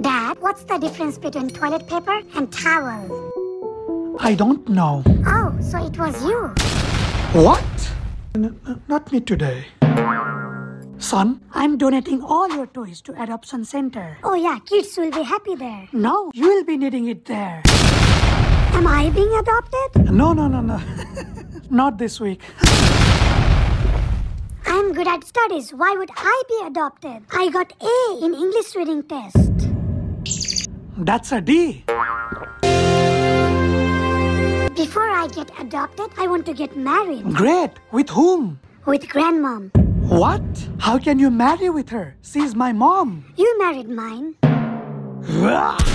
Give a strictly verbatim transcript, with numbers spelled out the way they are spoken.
Dad, what's the difference between toilet paper and towel? I don't know. Oh, so it was you. What? N- n- not me today. Son, I'm donating all your toys to Adoption Center. Oh yeah, kids will be happy there. No, you will be needing it there. Am I being adopted? No, no, no, no. Not this week. I'm good at studies. Why would I be adopted? I got A in English reading test. That's a D. Before I get adopted, I want to get married. Great. With whom? With grandmom. What? How can you marry with her? She's my mom. You married mine. Ugh.